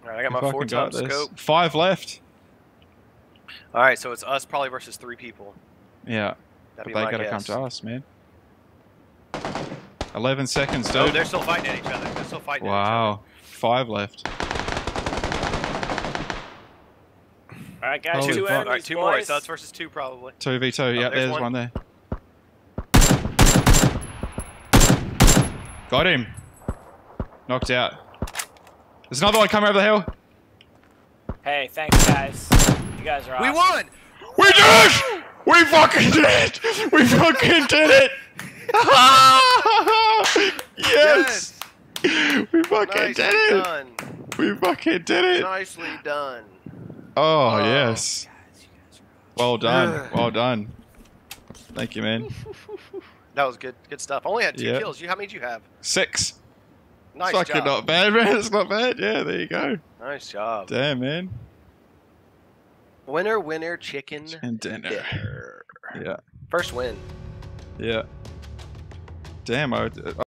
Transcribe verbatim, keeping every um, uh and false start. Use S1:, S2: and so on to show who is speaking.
S1: Alright, I got my four times scope.
S2: Five left.
S1: Alright, so it's us probably versus three people.
S2: Yeah.
S1: That'd
S2: But
S1: be
S2: they gotta
S1: guess.
S2: come to us, man. Eleven seconds, dude.
S1: Oh, they're still fighting at each other. They're still fighting
S2: wow.
S1: at each other.
S2: Five left.
S3: Alright, guys,
S2: Holy
S3: two
S2: fuck.
S3: enemies,
S1: Alright, two
S3: boys.
S1: more. It's us versus two, probably.
S2: Two v two.
S1: Oh,
S2: Yeah,
S1: there's
S2: there's
S1: one.
S2: one there. Got him. Knocked out. There's another one coming over the hill.
S3: Hey, thanks, guys. You guys are awesome.
S1: We won!
S2: We did it! We fucking did it! We fucking did it! Yes! We fucking
S1: Nicely
S2: did it!
S1: done.
S2: We fucking did it!
S1: Nicely done.
S2: Oh,
S1: Oh.
S2: yes. Well done. Well done. Thank you, man.
S1: That was good good stuff. I only had two
S2: Yeah.
S1: kills. You, how many did you have?
S2: Six.
S1: Nice
S2: Fucking
S1: job.
S2: not bad, man. It's not bad. Yeah, there you go.
S1: Nice job.
S2: Damn, man.
S1: Winner, winner, chicken
S2: And dinner.
S1: dinner.
S2: Yeah.
S1: First win.
S2: Yeah. Damn, I.